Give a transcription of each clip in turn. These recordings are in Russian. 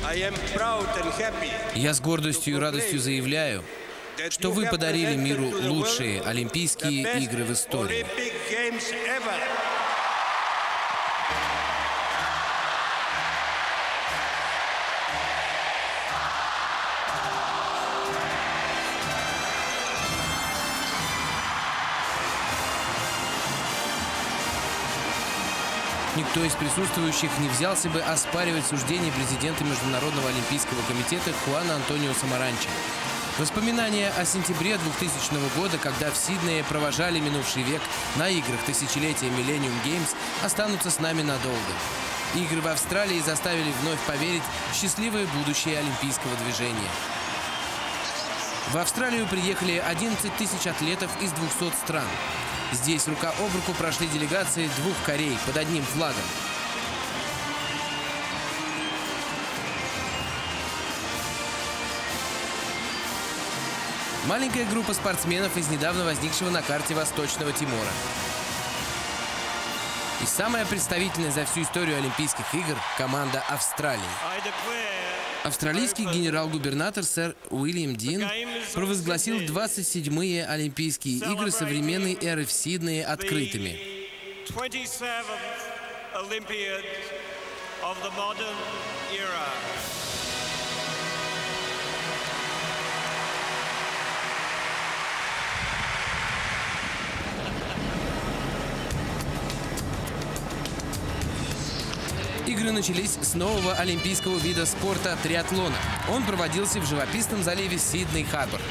Я с гордостью и радостью заявляю, что вы подарили миру лучшие Олимпийские игры в истории. Никто из присутствующих не взялся бы оспаривать суждение президента Международного олимпийского комитета Хуана Антонио Самаранча. Воспоминания о сентябре 2000 года, когда в Сиднее провожали минувший век на играх тысячелетия Millennium Games, останутся с нами надолго. Игры в Австралии заставили вновь поверить в счастливое будущее олимпийского движения. В Австралию приехали 11 тысяч атлетов из 200 стран. Здесь рука об руку прошли делегации 2 Корей под одним флагом. Маленькая группа спортсменов из недавно возникшего на карте Восточного Тимора. И самая представительная за всю историю Олимпийских игр – команда Австралии. Австралийский генерал-губернатор сэр Уильям Дин провозгласил 27-е Олимпийские игры современной эры в Сиднее открытыми. Игры начались с нового олимпийского вида спорта – триатлона. Он проводился в живописном заливе Сидней-Харбор.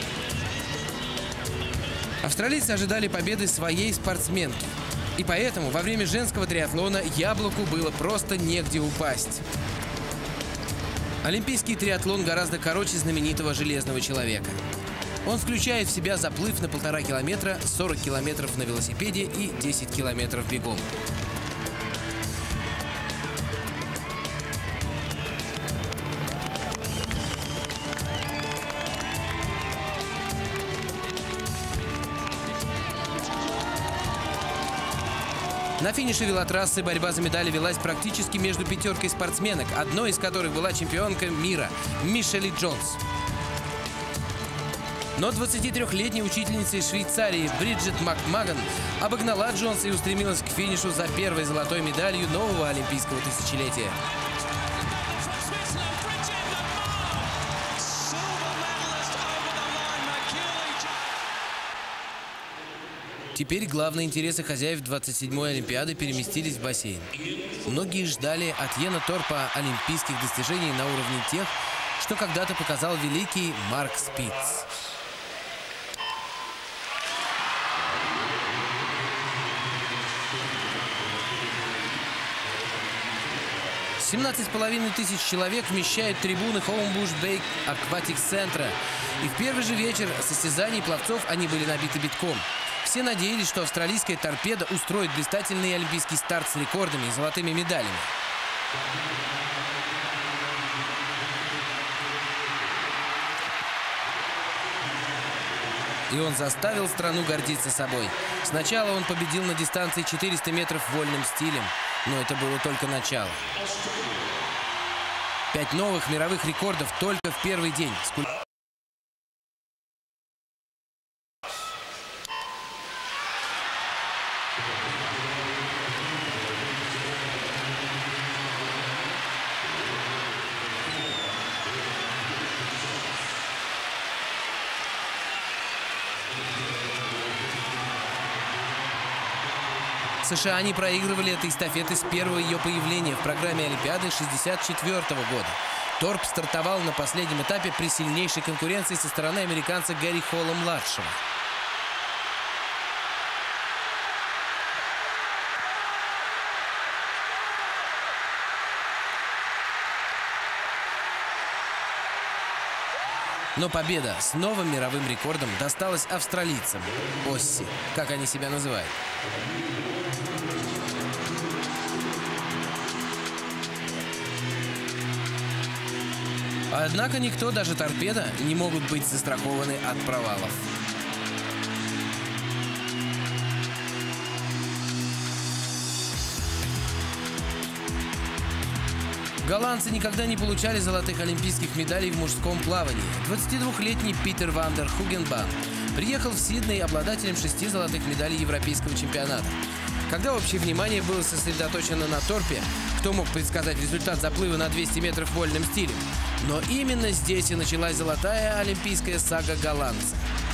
Австралийцы ожидали победы своей спортсменки. И поэтому во время женского триатлона яблоку было просто негде упасть. Олимпийский триатлон гораздо короче знаменитого «Железного человека». Он включает в себя заплыв на 1,5 километра, 40 километров на велосипеде и 10 километров бегом. На финише велотрассы борьба за медали велась практически между 5 спортсменок, одной из которых была чемпионка мира Мишель Джонс. Но 23-летняя учительница из Швейцарии Бриджит Макмаган обогнала Джонса и устремилась к финишу за первой золотой медалью нового олимпийского тысячелетия. Теперь главные интересы хозяев 27-й Олимпиады переместились в бассейн. Многие ждали от Йена Торпа олимпийских достижений на уровне тех, что когда-то показал великий Марк Спиц. 17,5 тысяч человек вмещают трибуны Homebush Bay Aquatic Centre. И в первый же вечер состязаний пловцов они были набиты битком. Все надеялись, что австралийская торпеда устроит блистательный олимпийский старт с рекордами и золотыми медалями. И он заставил страну гордиться собой. Сначала он победил на дистанции 400 метров вольным стилем, но это было только начало. 5 новых мировых рекордов только в первый день. США не проигрывали этой эстафеты с первого ее появления в программе Олимпиады 1964 года. Торп стартовал на последнем этапе при сильнейшей конкуренции со стороны американца Гэри Холла-младшего. Но победа с новым мировым рекордом досталась австралийцам. Осси, как они себя называют. Однако никто, даже торпеда, не могут быть застрахованы от провалов. Голландцы никогда не получали золотых олимпийских медалей в мужском плавании. 22-летний Питер ван дер Хугенбанд приехал в Сидней обладателем 6 золотых медалей европейского чемпионата. Когда общее внимание было сосредоточено на торпе, кто мог предсказать результат заплыва на 200 метров вольным стилем? Но именно здесь и началась золотая олимпийская сага голландца.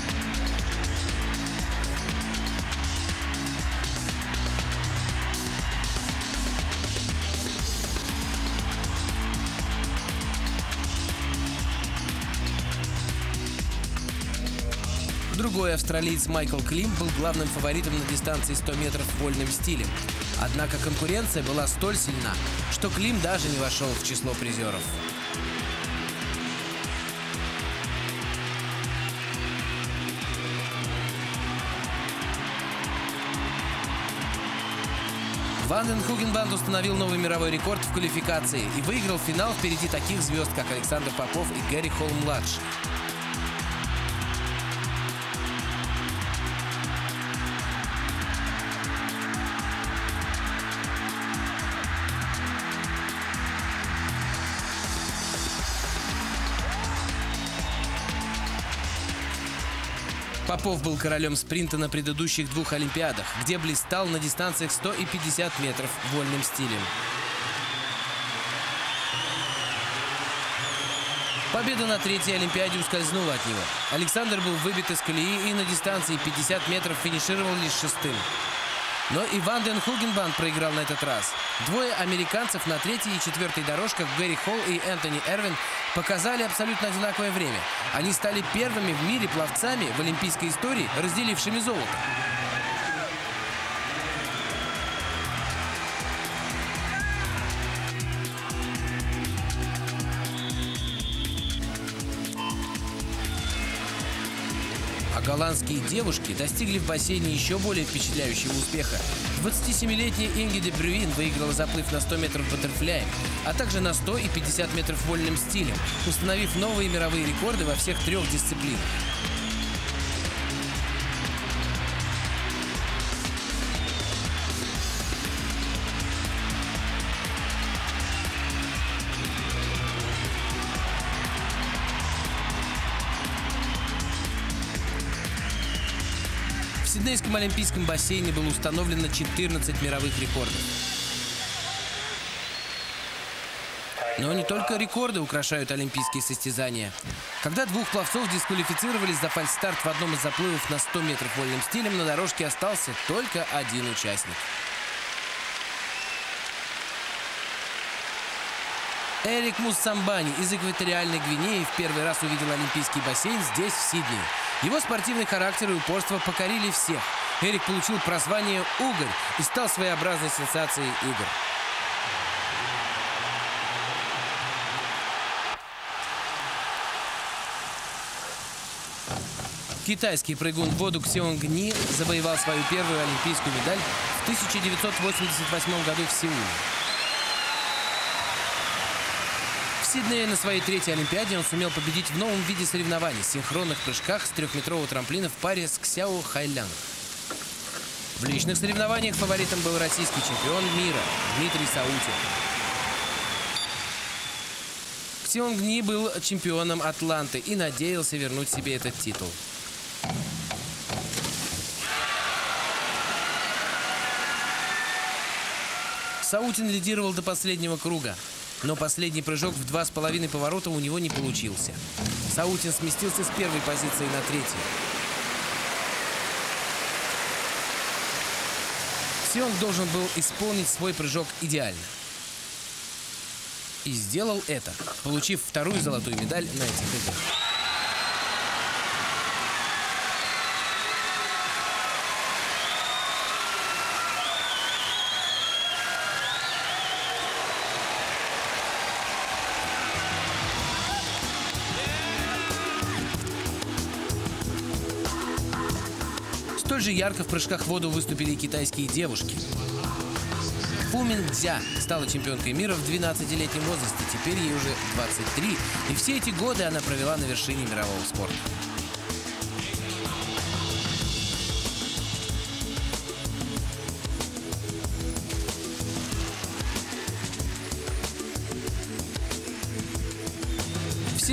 Другой австралиец Майкл Клим был главным фаворитом на дистанции 100 метров вольным стилем. Однако конкуренция была столь сильна, что Клим даже не вошел в число призеров. Ван дер Хугенбанд установил новый мировой рекорд в квалификации и выиграл финал впереди таких звезд, как Александр Попов и Гэри Холл-младший. Попов был королем спринта на предыдущих 2 Олимпиадах, где блистал на дистанциях 100 и 50 метров вольным стилем. Победа на 3-й Олимпиаде ускользнула от него. Александр был выбит из колеи и на дистанции 50 метров финишировал лишь 6-м. Но и Ван дер Хугенбанд проиграл на этот раз. 2 американцев на 3-й и 4-й дорожках Гэри Холл и Энтони Эрвин показали абсолютно одинаковое время. Они стали первыми в мире пловцами в олимпийской истории, разделившими золото. А голландские девушки достигли в бассейне еще более впечатляющего успеха. 27-летняя Инги де Брюин выиграла заплыв на 100 метров баттерфляем, а также на 100 и 50 метров вольным стилем, установив новые мировые рекорды во всех 3 дисциплинах. В Сиднейском олимпийском бассейне было установлено 14 мировых рекордов. Но не только рекорды украшают олимпийские состязания. Когда 2 пловцов дисквалифицировались за фальстарт в одном из заплывов на 100 метров вольным стилем, на дорожке остался только 1 участник. Эрик Муссамбани из Экваториальной Гвинеи в первый раз увидел олимпийский бассейн здесь, в Сиднее. Его спортивный характер и упорство покорили всех. Эрик получил прозвание «Угорь» и стал своеобразной сенсацией игр. Китайский прыгун в воду Ксеонг Ни завоевал свою первую олимпийскую медаль в 1988 году в Сеуле. В Сиднее на своей 3-й Олимпиаде он сумел победить в новом виде соревнований – синхронных прыжках с 3-метрового трамплина в паре с Ксяо Хайлян. В личных соревнованиях фаворитом был российский чемпион мира Дмитрий Саутин. Ксеонг Ни был чемпионом Атланты и надеялся вернуть себе этот титул. Саутин лидировал до последнего круга, но последний прыжок в 2,5 поворота у него не получился. Саутин сместился с 1-й позиции на 3-ю. Ксеонг должен был исполнить свой прыжок идеально. И сделал это, получив 2-ю золотую медаль на этих играх. Столь же ярко в прыжках в воду выступили и китайские девушки. Фу Минцзя стала чемпионкой мира в 12-летнем возрасте, теперь ей уже 23, и все эти годы она провела на вершине мирового спорта.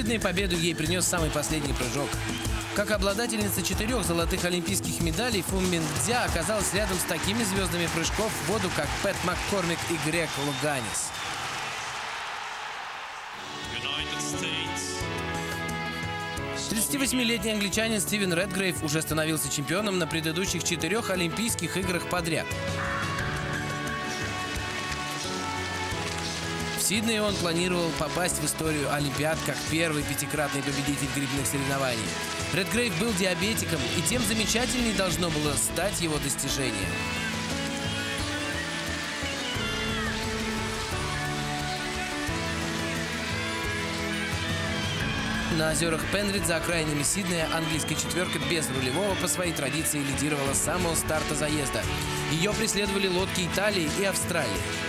Сиднее победу ей принес самый последний прыжок. Как обладательница 4 золотых олимпийских медалей, Фу Мингцзя оказалась рядом с такими звездами прыжков в воду, как Пэт Маккормик и Грег Луганис. 38-летний англичанин Стивен Редгрейв уже становился чемпионом на предыдущих 4 Олимпийских играх подряд. В Сиднее он планировал попасть в историю Олимпиад как первый 5-кратный победитель гребных соревнований. Редгрейв был диабетиком, и тем замечательней должно было стать его достижение. На озерах Пенрид за окраинами Сиднея английская четверка без рулевого по своей традиции лидировала с самого старта заезда. Ее преследовали лодки Италии и Австралии.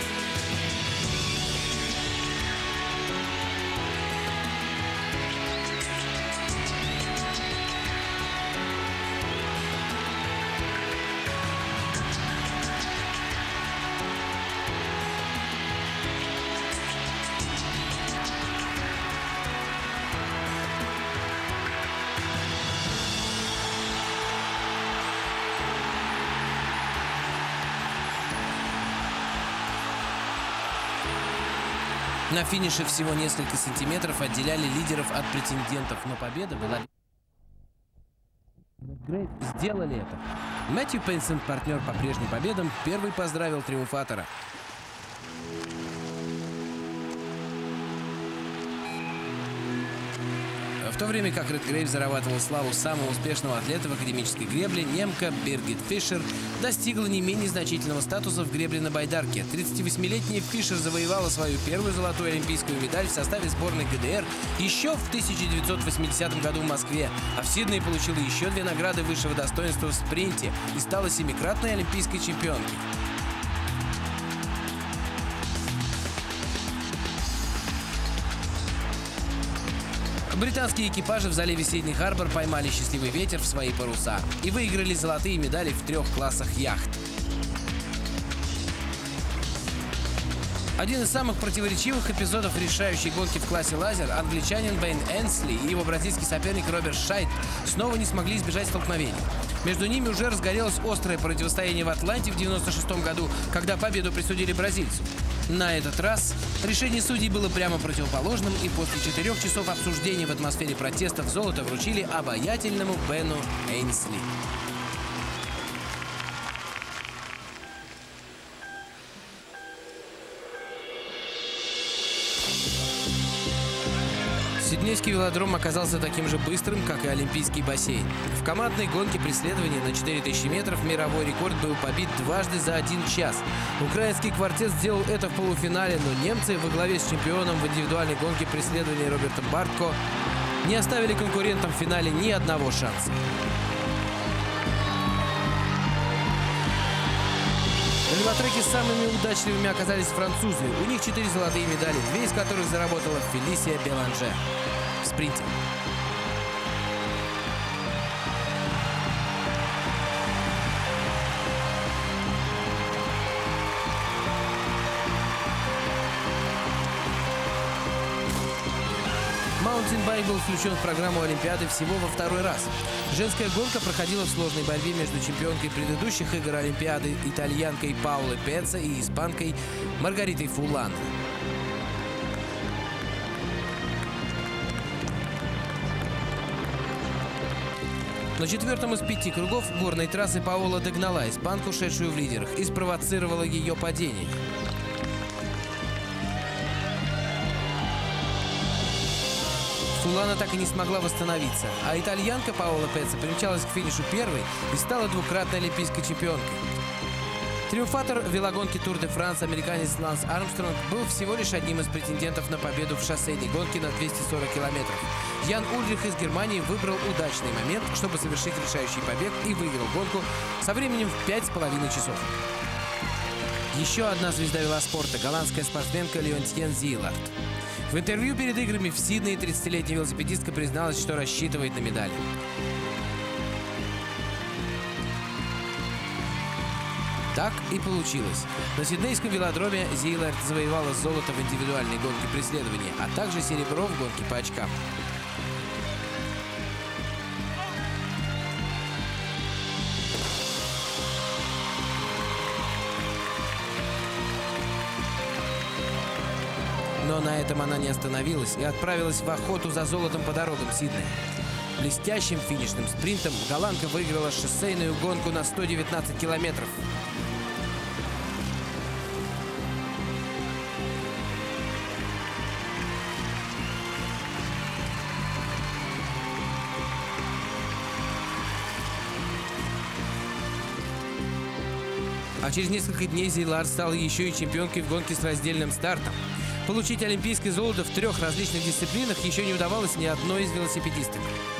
На финише всего несколько сантиметров отделяли лидеров от претендентов, но победа была... Редгрейв сделали это. Мэтью Пенсон, партнер по прежним победам, первый поздравил триумфатора. В то время как Редгрейв зарабатывал славу самого успешного атлета в академической гребле, немка Биргит Фишер достигла не менее значительного статуса в гребле на байдарке. 38-летняя Фишер завоевала свою первую золотую олимпийскую медаль в составе сборной ГДР еще в 1980 году в Москве, а в Сиднее получила еще 2 награды высшего достоинства в спринте и стала 7-кратной олимпийской чемпионкой. Британские экипажи в заливе Сидней-Харбор поймали счастливый ветер в свои паруса и выиграли золотые медали в 3 классах яхт. Один из самых противоречивых эпизодов решающей гонки в классе лазер — англичанин Бэйн Энсли и его бразильский соперник Роберт Шайт снова не смогли избежать столкновений. Между ними уже разгорелось острое противостояние в Атланте в 1996 году, когда победу присудили бразильцу. На этот раз решение судей было прямо противоположным, и после 4 часов обсуждений в атмосфере протестов золото вручили обаятельному Бену Энсли. Сиднейский велодром оказался таким же быстрым, как и Олимпийский бассейн. В командной гонке преследования на 4000 метров мировой рекорд был побит дважды за 1 час. Украинский квартет сделал это в полуфинале, но немцы во главе с чемпионом в индивидуальной гонке преследования Робертом Бартко не оставили конкурентам в финале ни одного шанса. На велотреке самыми удачливыми оказались французы. У них 4 золотые медали, 2 из которых заработала Фелисия Беланже в спринте. Маунтинбайк был включен в программу Олимпиады всего во 2-й раз. Женская гонка проходила в сложной борьбе между чемпионкой предыдущих игр Олимпиады итальянкой Паулой Пеца и испанкой Маргаритой Фуллано. На 4-м из 5 кругов горной трассы Паола догнала испанку, шедшую в лидерах, и спровоцировала ее падение. Фуллано так и не смогла восстановиться, а итальянка Паола Пеца примчалась к финишу первой и стала 2-кратной олимпийской чемпионкой. Триумфатор велогонки Тур де Франс, американец Ланс Армстронг, был всего лишь одним из претендентов на победу в шоссейной гонке на 240 километров. Ян Ульрих из Германии выбрал удачный момент, чтобы совершить решающий побег, и выиграл гонку со временем в 5,5 часов. Еще одна звезда велоспорта — голландская спортсменка Леонтьен Зийлард. В интервью перед играми в Сиднее 30-летняя велосипедистка призналась, что рассчитывает на медали. Так и получилось. На Сиднейском велодроме Зейлард завоевала золото в индивидуальной гонке преследования, а также серебро в гонке по очкам. Но на этом она не остановилась и отправилась в охоту за золотом по дорогам Сиднея. Блестящим финишным спринтом голландка выиграла шоссейную гонку на 119 километров. А через несколько дней Зейлард стала еще и чемпионкой в гонке с раздельным стартом. Получить олимпийское золото в 3 различных дисциплинах еще не удавалось ни одной из велосипедисток.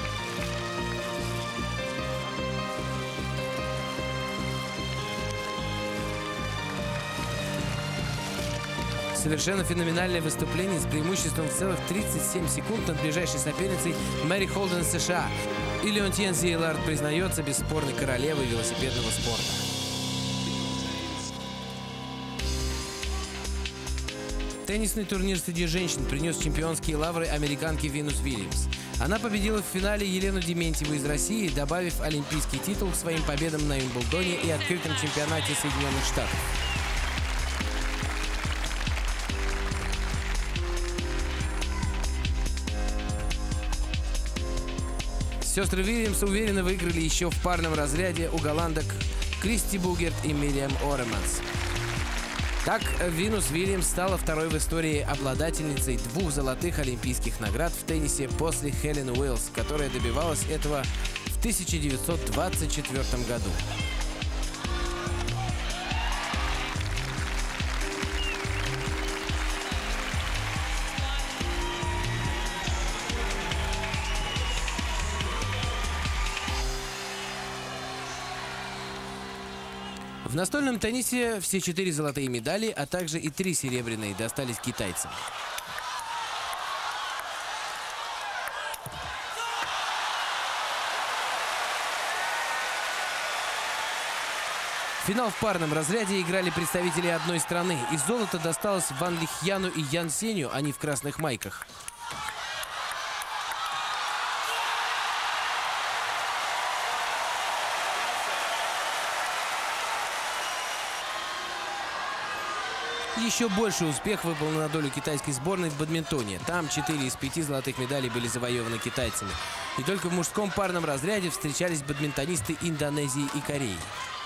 Совершенно феноменальное выступление с преимуществом в целых 37 секунд над ближайшей соперницей Мэри Холден из США. И Леонтьен Зейлард признается бесспорной королевой велосипедного спорта. Теннисный турнир среди женщин принес чемпионские лавры американке Винус Уильямс. Она победила в финале Елену Дементьеву из России, добавив олимпийский титул к своим победам на Уимблдоне и открытом чемпионате Соединенных Штатов. Сестры Уильямс уверенно выиграли еще в парном разряде у голландок Кристи Бугерт и Мириам Ореманс. Так, Винус Уильямс стала второй в истории обладательницей 2 золотых олимпийских наград в теннисе после Хелен Уиллс, которая добивалась этого в 1924 году. В настольном теннисе все 4 золотые медали, а также и 3 серебряные достались китайцам. Финал в парном разряде играли представители одной страны, и золото досталось Ван Лихьяну и Ян Сенью, а не в красных майках. Еще больше успех выпал на долю китайской сборной в бадминтоне. Там 4 из 5 золотых медалей были завоеваны китайцами. И только в мужском парном разряде встречались бадминтонисты Индонезии и Кореи.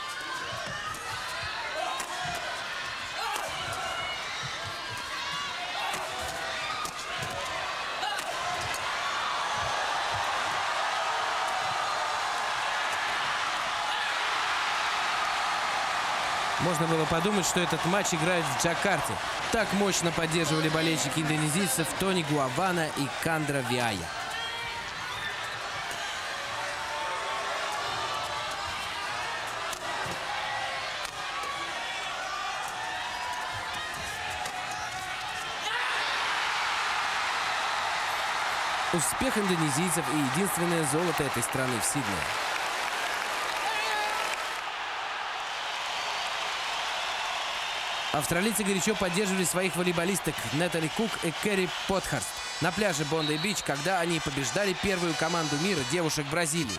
Можно было подумать, что этот матч играют в Джакарте. Так мощно поддерживали болельщики индонезийцев Тони Гуавана и Кандра Виая. Успех индонезийцев и единственное золото этой страны в Сиднее. Австралийцы горячо поддерживали своих волейболисток Нетали Кук и Керри Потхарст на пляже Бонди-Бич, когда они побеждали первую команду мира девушек Бразилии.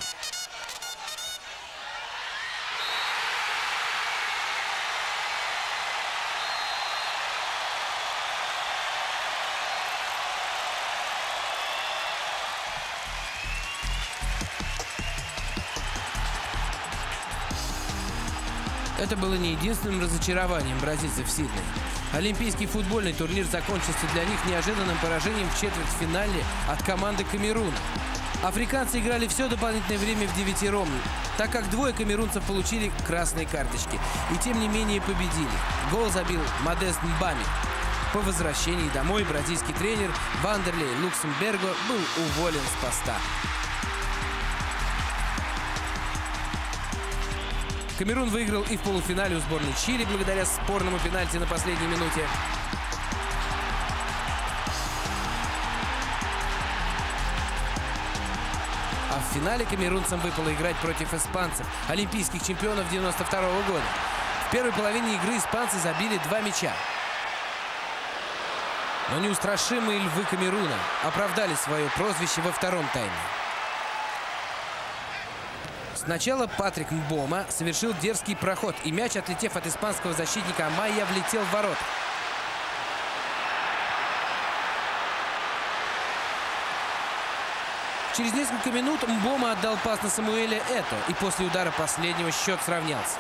Это было не единственным разочарованием бразильцев в Сиднее. Олимпийский футбольный турнир закончился для них неожиданным поражением в четвертьфинале от команды Камеруна. Африканцы играли все дополнительное время в девятером, так как 2 камерунцев получили красные карточки. И тем не менее победили. Гол забил Модест Мбами. По возвращении домой бразильский тренер Вандерлей Люксемберго был уволен с поста. Камерун выиграл и в полуфинале у сборной Чили благодаря спорному пенальти на последней минуте. А в финале камерунцам выпало играть против испанцев, олимпийских чемпионов 1992 года. В В первой половине игры испанцы забили 2 мяча. Но неустрашимые львы Камеруна оправдали свое прозвище во втором тайме. Сначала Патрик Мбома совершил дерзкий проход, и мяч, отлетев от испанского защитника Амайя, влетел в ворота. Через несколько минут Мбома отдал пас на Самуэля Это, и после удара последнего счет сравнялся.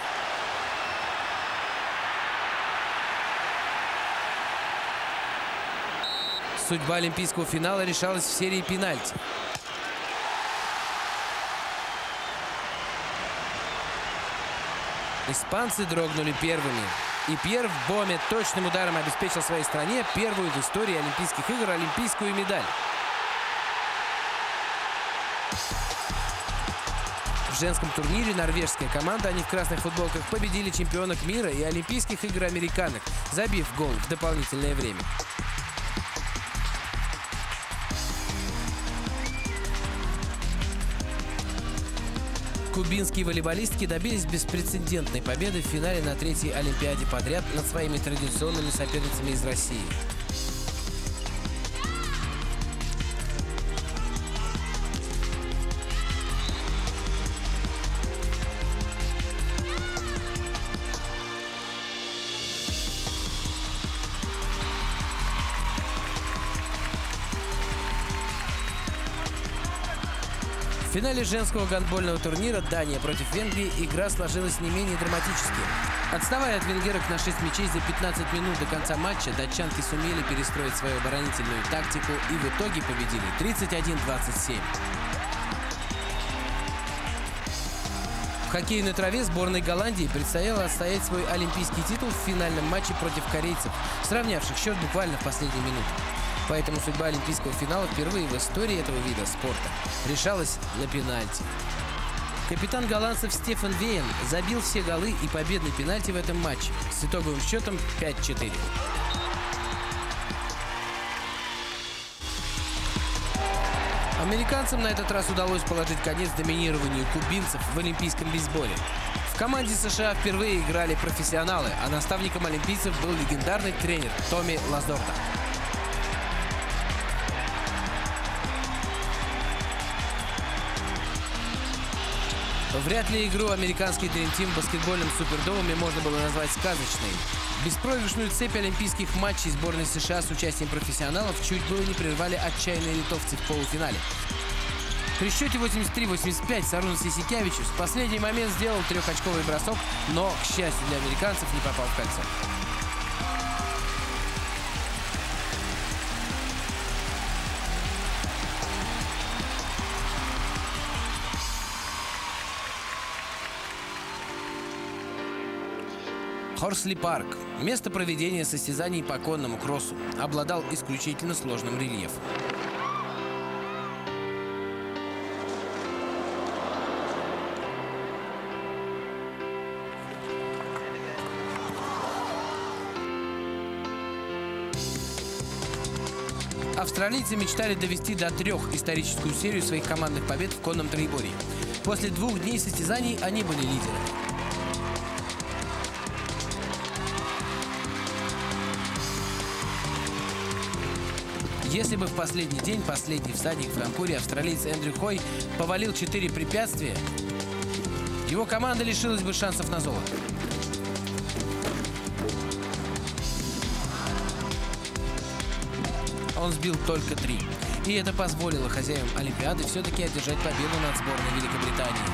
Судьба олимпийского финала решалась в серии пенальти. Испанцы дрогнули первыми. И Пьер Боме точным ударом обеспечил своей стране первую в истории Олимпийских игр олимпийскую медаль. В женском турнире норвежская команда, они в красных футболках, победили чемпионок мира и Олимпийских игр американок, забив гол в дополнительное время. Кубинские волейболистки добились беспрецедентной победы в финале на 3-й Олимпиаде подряд над своими традиционными соперницами из России. В финале женского гандбольного турнира Дания против Венгрии игра сложилась не менее драматически. Отставая от венгерок на 6 мячей за 15 минут до конца матча, датчанки сумели перестроить свою оборонительную тактику и в итоге победили 31-27. В хоккее на траве сборной Голландии предстояло отстоять свой олимпийский титул в финальном матче против корейцев, сравнявших счет буквально в последнюю минуту. Поэтому судьба олимпийского финала впервые в истории этого вида спорта решалась на пенальти. Капитан голландцев Стефан Вейен забил все голы и победный пенальти в этом матче с итоговым счетом 5-4. Американцам на этот раз удалось положить конец доминированию кубинцев в олимпийском бейсболе. В команде США впервые играли профессионалы, а наставником олимпийцев был легендарный тренер Томми Лаздорта. Вряд ли игру американский Dream Team в баскетбольном супердоме можно было назвать сказочной. Беспроигрышную цепь олимпийских матчей сборной США с участием профессионалов чуть было не прервали отчаянные литовцы в полуфинале. При счете 83-85 Сарунас Ясикевичус в последний момент сделал трехочковый бросок, но, к счастью для американцев, не попал в кольцо. Хорсли Парк, место проведения состязаний по конному кроссу, обладал исключительно сложным рельефом. Австралийцы мечтали довести до 3 историческую серию своих командных побед в конном троеборье. После 2 дней состязаний они были лидерами. Если бы в последний день последний всадник в конкуре австралиец Эндрю Хой повалил 4 препятствия, его команда лишилась бы шансов на золото. Он сбил только 3. И это позволило хозяевам Олимпиады все-таки одержать победу над сборной Великобритании.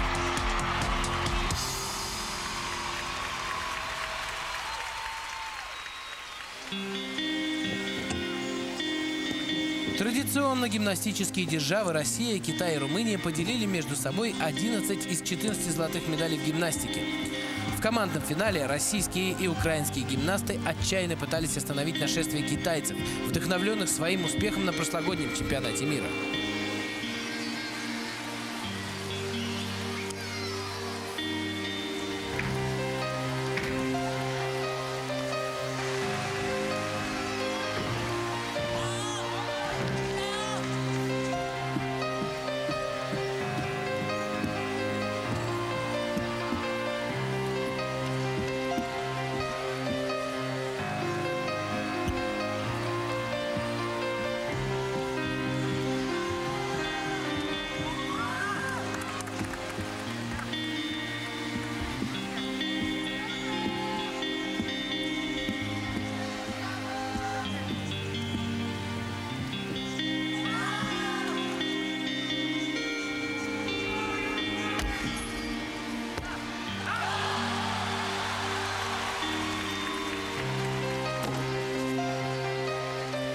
Традиционно гимнастические державы Россия, Китай и Румыния поделили между собой 11 из 14 золотых медалей в гимнастике. В командном финале российские и украинские гимнасты отчаянно пытались остановить нашествие китайцев, вдохновленных своим успехом на прошлогоднем чемпионате мира.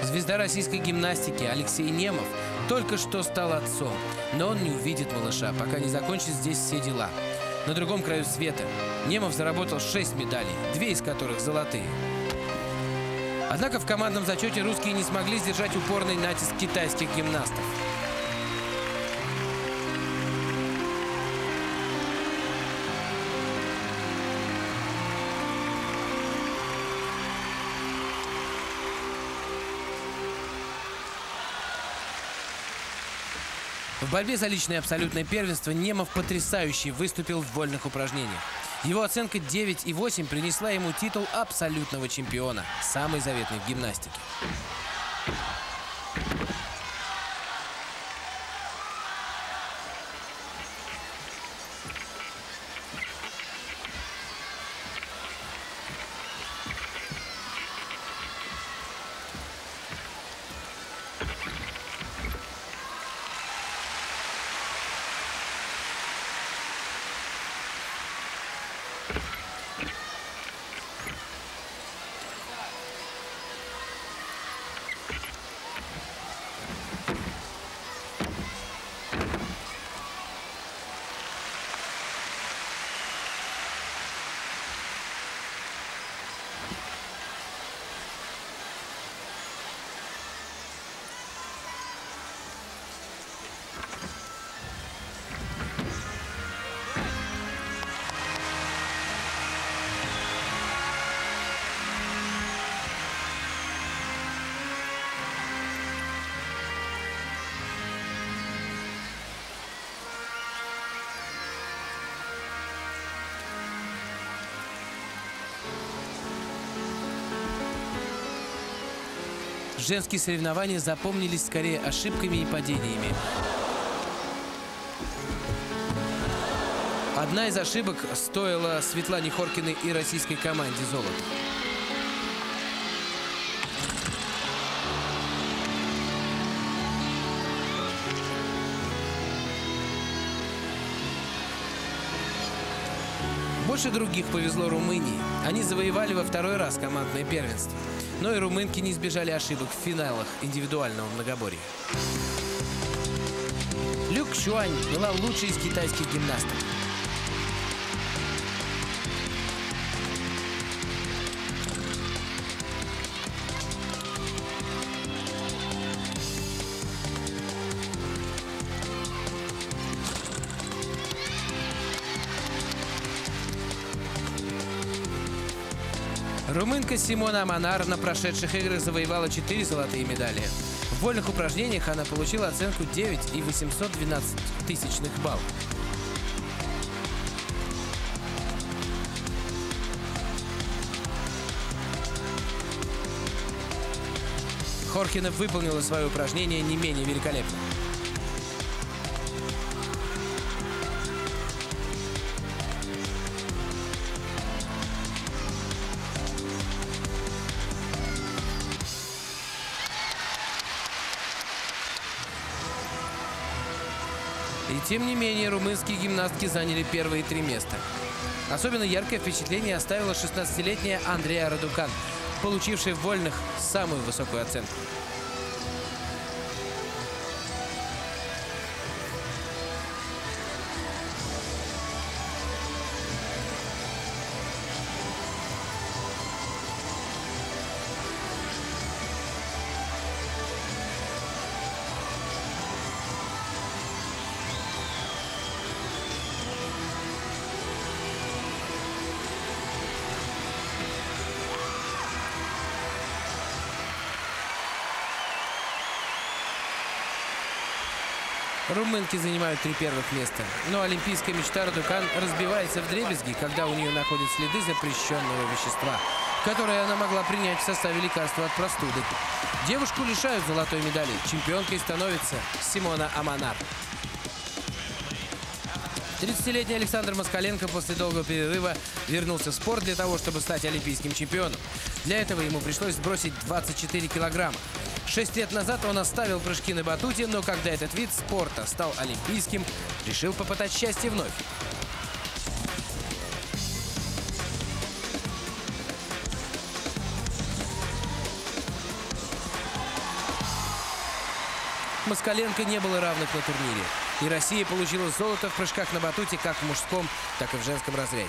Звезда российской гимнастики Алексей Немов только что стал отцом, но он не увидит малыша, пока не закончит здесь все дела. На другом краю света Немов заработал 6 медалей, 2 из которых золотые. Однако в командном зачете русские не смогли сдержать упорный натиск китайских гимнастов. В борьбе за личное абсолютное первенство Немов потрясающе выступил в вольных упражнениях. Его оценка 9,8 принесла ему титул абсолютного чемпиона, самый заветный в гимнастике. Женские соревнования запомнились скорее ошибками и падениями. Одна из ошибок стоила Светлане Хоркиной и российской команде золота. Больше других повезло Румынии. Они завоевали во второй раз командное первенство. Но и румынки не избежали ошибок в финалах индивидуального многоборья. Люк Шуань была лучшей из китайских гимнасток. Румынка Симона Аманар на прошедших играх завоевала 4 золотые медали. В вольных упражнениях она получила оценку 9,812 баллов. Хоркина выполнила свое упражнение не менее великолепно. И тем не менее, румынские гимнастки заняли первые 3 места. Особенно яркое впечатление оставила 16-летняя Андреа Радукан, получившая в вольных самую высокую оценку. Румынки занимают 3 первых места, но олимпийская мечта Радукан разбивается вдребезги, когда у нее находят следы запрещенного вещества, которое она могла принять в составе лекарства от простуды. Девушку лишают золотой медали. Чемпионкой становится Симона Аманар. 30-летний Александр Москаленко после долгого перерыва вернулся в спорт для того, чтобы стать олимпийским чемпионом. Для этого ему пришлось сбросить 24 килограмма. 6 лет назад он оставил прыжки на батуте, но когда этот вид спорта стал олимпийским, решил попытать счастье вновь. Москаленко не было равных на турнире. И Россия получила золото в прыжках на батуте как в мужском, так и в женском разряде.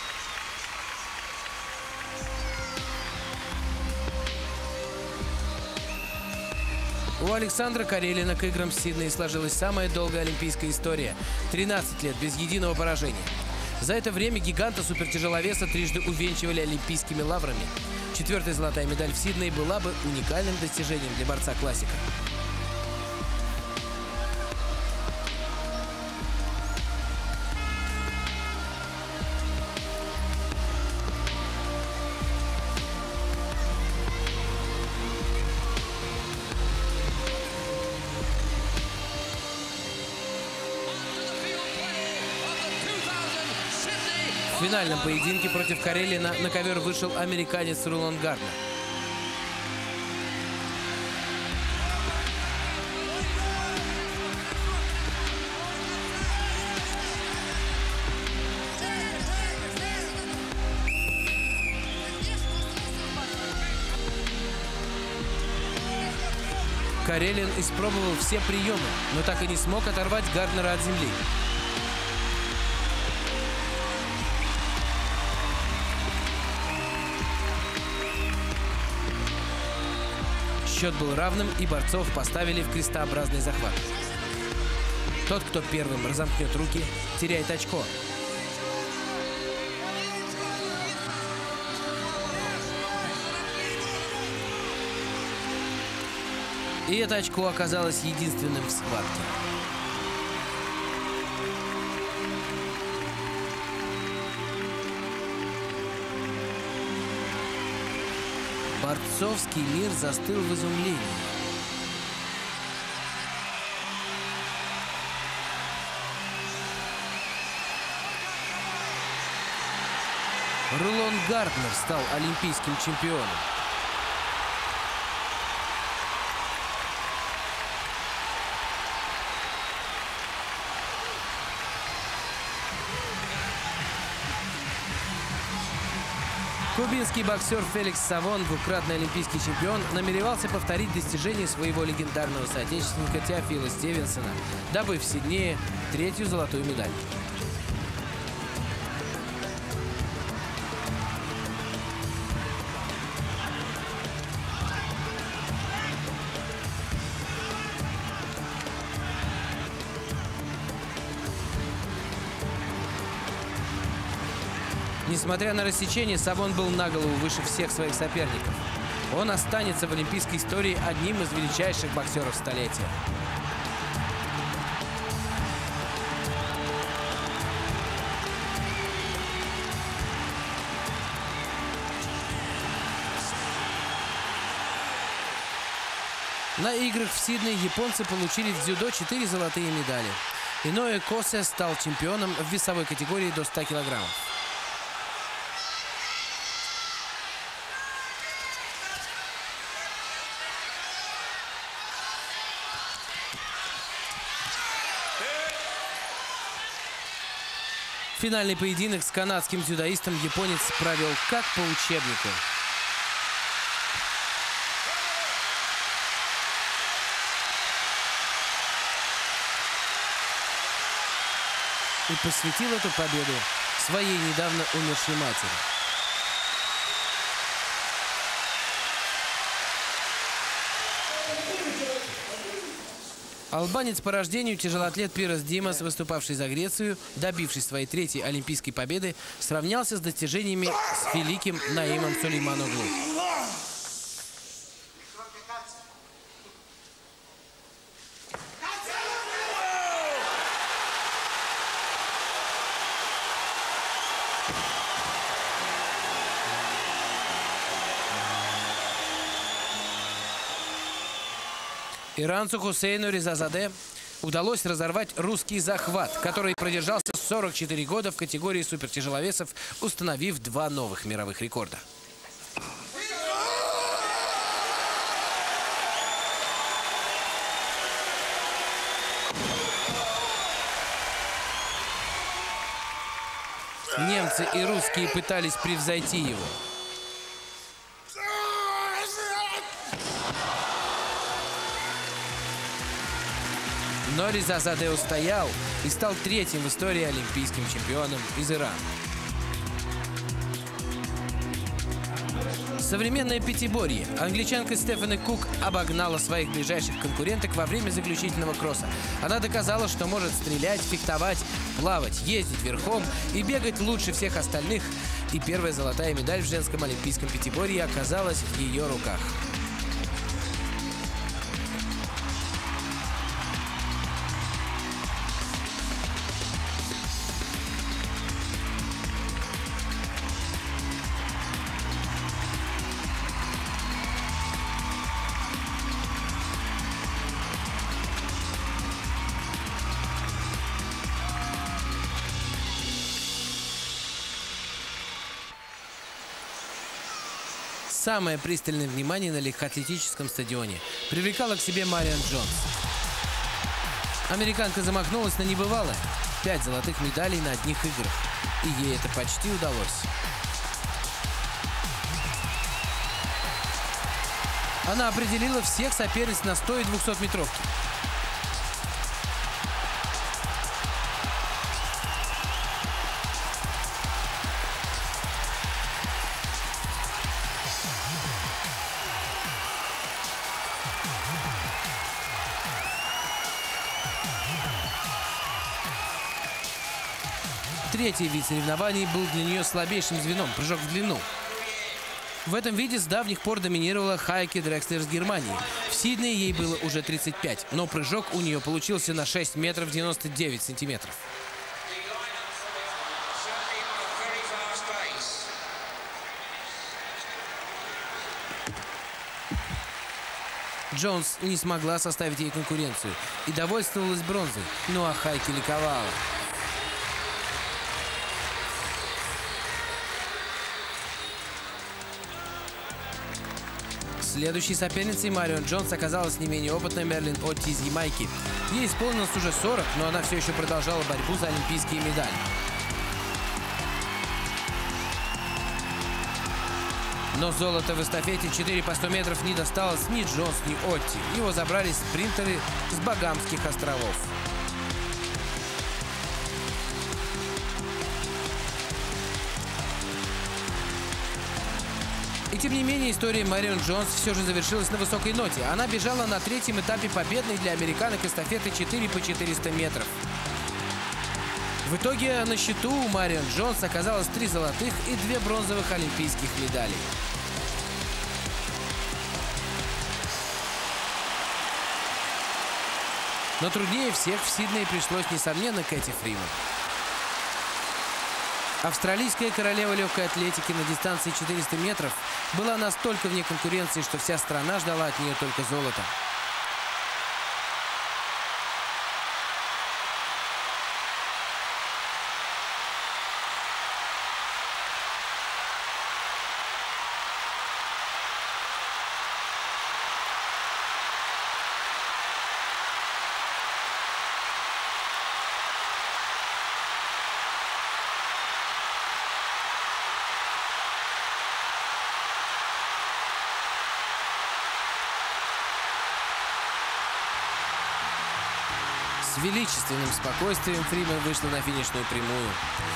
У Александра Карелина к играм в Сиднее сложилась самая долгая олимпийская история – 13 лет без единого поражения. За это время гиганта супертяжеловеса трижды увенчивали олимпийскими лаврами. 4-я золотая медаль в Сиднее была бы уникальным достижением для борца-классика. В финальном поединке против Карелина на ковер вышел американец Ролан Гарднер. Карелин испробовал все приемы, но так и не смог оторвать Гарднера от земли. Счет был равным, и борцов поставили в крестообразный захват. Тот, кто первым разомкнет руки, теряет очко. И это очко оказалось единственным в схватке. Борцовский мир застыл в изумлении. Ролан Гарднер стал олимпийским чемпионом. Кубинский боксер Феликс Савон, двукратный олимпийский чемпион, намеревался повторить достижение своего легендарного соотечественника Теофила Стивенсона, добыв в Сиднее 3-ю золотую медаль. Несмотря на рассечение, Савон был на голову выше всех своих соперников. Он останется в олимпийской истории одним из величайших боксеров столетия. На играх в Сиднее японцы получили в дзюдо 4 золотые медали. Иноэ Косе стал чемпионом в весовой категории до 100 килограммов. Финальный поединок с канадским дзюдоистом японец провел как по учебнику. И посвятил эту победу своей недавно умершей матери. Албанец по рождению, тяжелоатлет Пирос Димас, выступавший за Грецию, добивший своей 3-й олимпийской победы, сравнялся с достижениями с великим Наимом Сулейманоглу. Иранцу Хусейну Резазаде удалось разорвать русский захват, который продержался 44 года в категории супертяжеловесов, установив 2 новых мировых рекорда. Немцы и русские пытались превзойти его. Но Резазадeh устоял и стал третьим в истории олимпийским чемпионом из Ирана. Современное пятиборье. Англичанка Стефани Кук обогнала своих ближайших конкуренток во время заключительного кросса. Она доказала, что может стрелять, фехтовать, плавать, ездить верхом и бегать лучше всех остальных. И первая золотая медаль в женском олимпийском пятиборье оказалась в ее руках. Самое пристальное внимание на легкоатлетическом стадионе привлекала к себе Марион Джонс. Американка замахнулась на небывалое. 5 золотых медалей на одних играх. И ей это почти удалось. Она определила всех соперниц на 100 и 200-метровке. Третий вид соревнований был для нее слабейшим звеном – прыжок в длину. В этом виде с давних пор доминировала Хайке Дрекслер из Германии. В Сиднее ей было уже 35, но прыжок у нее получился на 6 метров 99 сантиметров. Джонс не смогла составить ей конкуренцию и довольствовалась бронзой, ну а Хайке ликовала. Следующей соперницей Марион Джонс оказалась не менее опытная Мерлин Отти из Ямайки. Ей исполнилось уже 40, но она все еще продолжала борьбу за олимпийские медали. Но золото в эстафете 4 по 100 метров не досталось ни Джонс, ни Отти. Его забрали спринтеры с Багамских островов. И тем не менее, история Марион Джонс все же завершилась на высокой ноте. Она бежала на третьем этапе победной для американок эстафеты 4 по 400 метров. В итоге на счету у Марион Джонс оказалось 3 золотых и 2 бронзовых олимпийских медалей. Но труднее всех в Сиднее пришлось, несомненно, Кэти Фриман. Австралийская королева легкой атлетики на дистанции 400 метров была настолько вне конкуренции, что вся страна ждала от нее только золота. С величественным спокойствием Фриман вышла на финишную прямую.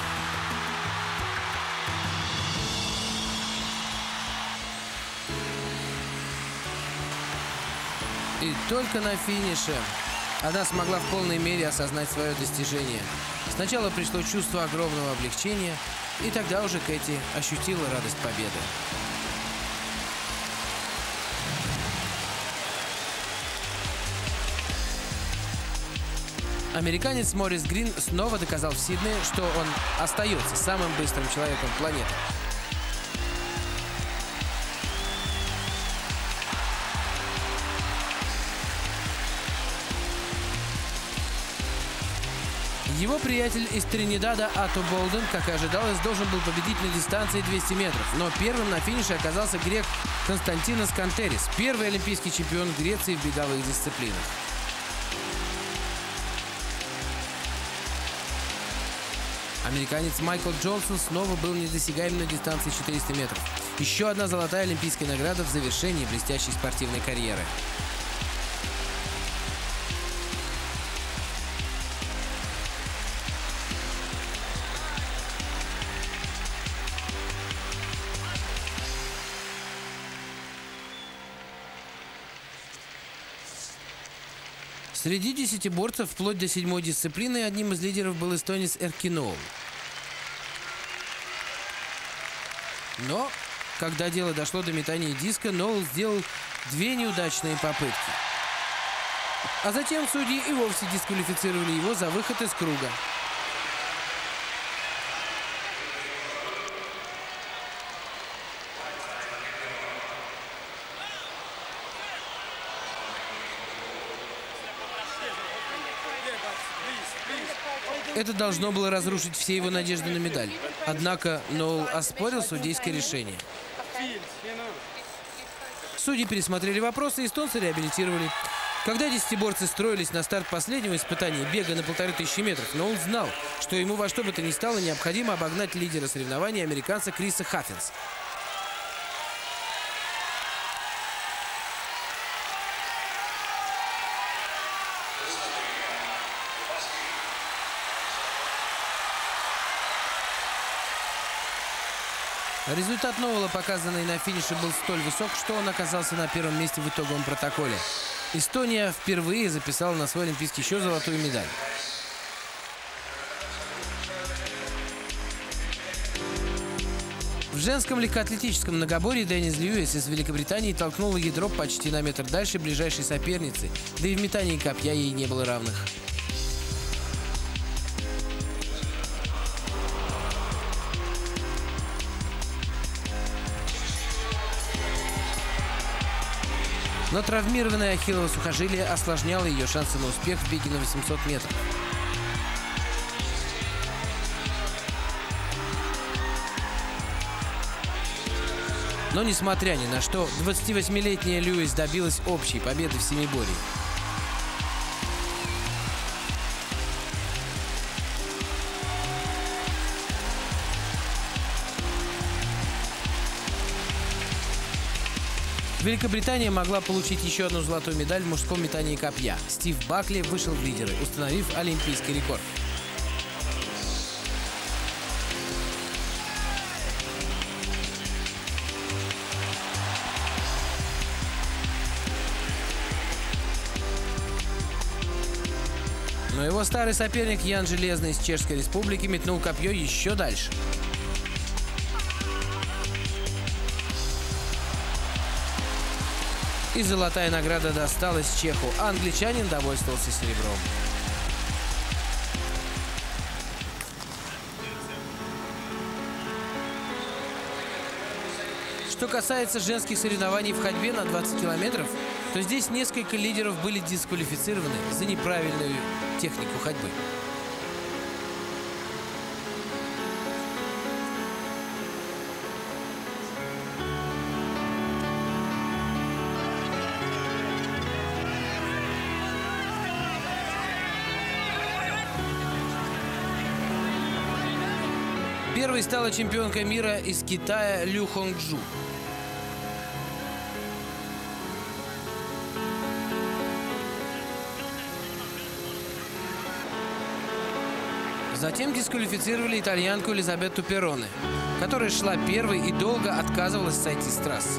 И только на финише она смогла в полной мере осознать свое достижение. Сначала пришло чувство огромного облегчения, и тогда уже Кэти ощутила радость победы. Американец Моррис Грин снова доказал в Сиднее, что он остается самым быстрым человеком планеты. Его приятель из Тринидада Атто Болден, как и ожидалось, должен был победить на дистанции 200 метров. Но первым на финише оказался грек Константинос Кантерис, первый олимпийский чемпион Греции в беговых дисциплинах. Американец Майкл Джонсон снова был недосягаем на дистанции 400 метров. Еще одна золотая олимпийская награда в завершении блестящей спортивной карьеры. Среди десятиборцев вплоть до 7-й дисциплины одним из лидеров был эстонец Эркки Ноул. Но, когда дело дошло до метания диска, Ноул сделал 2 неудачные попытки. А затем судьи и вовсе дисквалифицировали его за выход из круга. Это должно было разрушить все его надежды на медаль. Однако Ноул оспорил судейское решение. Судьи пересмотрели вопросы, и эстонцы реабилитировали. Когда десятиборцы строились на старт последнего испытания бега на 1500 метров, Ноул знал, что ему во что бы то ни стало необходимо обогнать лидера соревнований, американца Криса Хаффенса. Результат Ноула, показанный на финише, был столь высок, что он оказался на первом месте в итоговом протоколе. Эстония впервые записала на свой олимпийский счет золотую медаль. В женском легкоатлетическом многоборье Денис Льюис из Великобритании толкнула ядро почти на метр дальше ближайшей соперницы, да и в метании копья ей не было равных. Но травмированное ахиллово сухожилие осложняло ее шансы на успех в беге на 800 метров. Но, несмотря ни на что, 28-летняя Льюис добилась общей победы в семиборье. Великобритания могла получить еще одну золотую медаль в мужском метании копья. Стив Бакли вышел в лидеры, установив олимпийский рекорд. Но его старый соперник Ян Железный из Чешской Республики метнул копье еще дальше. И золотая награда досталась чеху. А англичанин довольствовался серебром. Что касается женских соревнований в ходьбе на 20 километров, то здесь несколько лидеров были дисквалифицированы за неправильную технику ходьбы. Первой стала чемпионка мира из Китая Лю Хонgjу. Затем дисквалифицировали итальянку Элизабетту Перроне, которая шла первой и долго отказывалась сойти с трассы.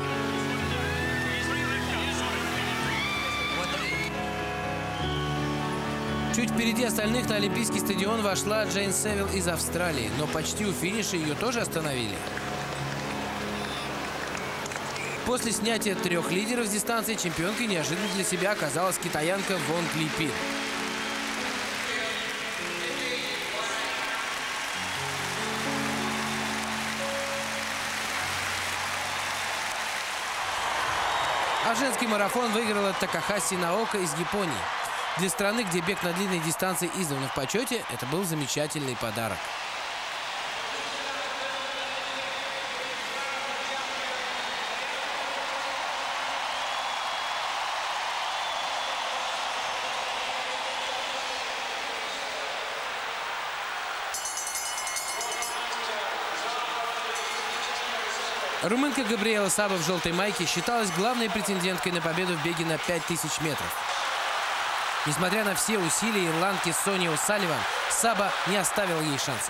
Чуть впереди остальных на Олимпийский стадион вошла Джейн Севилл из Австралии, но почти у финиша ее тоже остановили. После снятия 3 лидеров с дистанции чемпионкой неожиданно для себя оказалась китаянка Вонг Ли Пин. А женский марафон выиграла Такахаси Наока из Японии. Для страны, где бег на длинной дистанции издавна в почете, это был замечательный подарок. Румынка Габриэла Саба в желтой майке считалась главной претенденткой на победу в беге на 5000 метров. Несмотря на все усилия ирландки Сони О'Салливан, Саба не оставила ей шансов.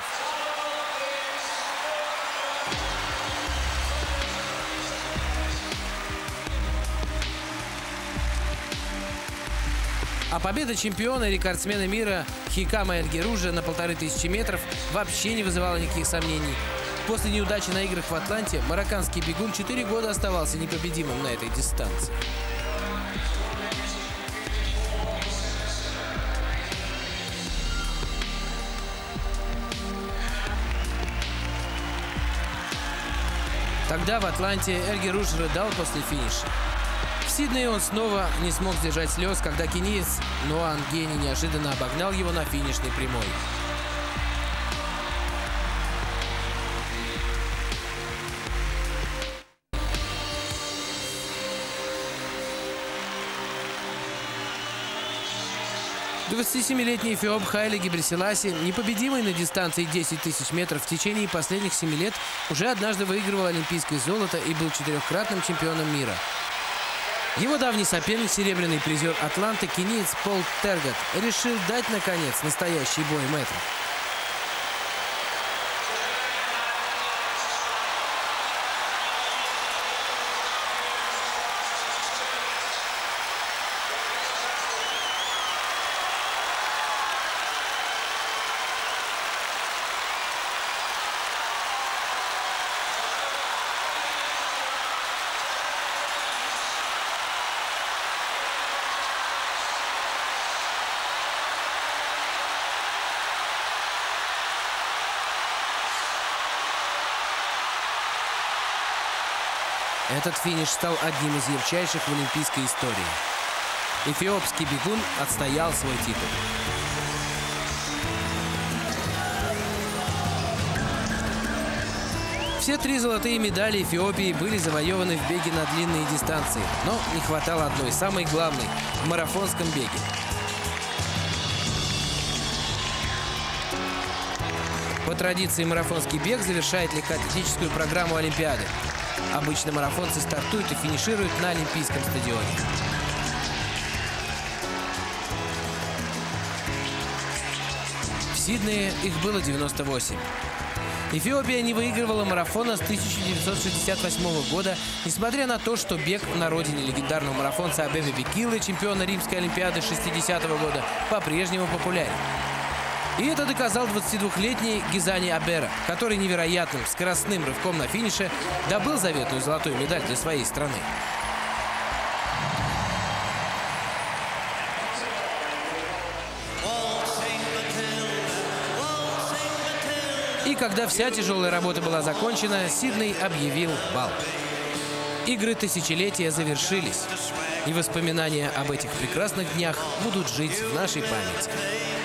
А победа чемпиона и рекордсмена мира Хикама Эль-Геружа на 1500 метров вообще не вызывала никаких сомнений. После неудачи на играх в Атланте марокканский бегун 4 года оставался непобедимым на этой дистанции. Тогда в Атланте Эль-Геруж рыдал после финиша. В Сиднее он снова не смог сдержать слез, когда кениец Ноа Нгени неожиданно обогнал его на финишной прямой. Двадцатисемилетний Эфиоп Хайли Гебресиласи, непобедимый на дистанции 10 тысяч метров, в течение последних 7 лет уже однажды выигрывал олимпийское золото и был 4-кратным чемпионом мира. Его давний соперник, серебряный призер Атланты, кениец Пол Тергат, решил дать, наконец, настоящий бой мэтров. Этот финиш стал одним из ярчайших в олимпийской истории. Эфиопский бегун отстоял свой титул. Все 3 золотые медали Эфиопии были завоеваны в беге на длинные дистанции, но не хватало одной, самой главной – в марафонском беге. По традиции марафонский бег завершает легкоатлетическую программу Олимпиады. Обычно марафонцы стартуют и финишируют на Олимпийском стадионе. В Сиднее их было 98. Эфиопия не выигрывала марафона с 1968 года, несмотря на то, что бег на родине легендарного марафонца Абебе Бикилы, чемпиона Римской Олимпиады 60-го года, по-прежнему популярен. И это доказал 22-летний Гизани Абера, который невероятным скоростным рывком на финише добыл заветную золотую медаль для своей страны. И когда вся тяжелая работа была закончена, Сидней объявил бал. Игры тысячелетия завершились, и воспоминания об этих прекрасных днях будут жить в нашей памяти.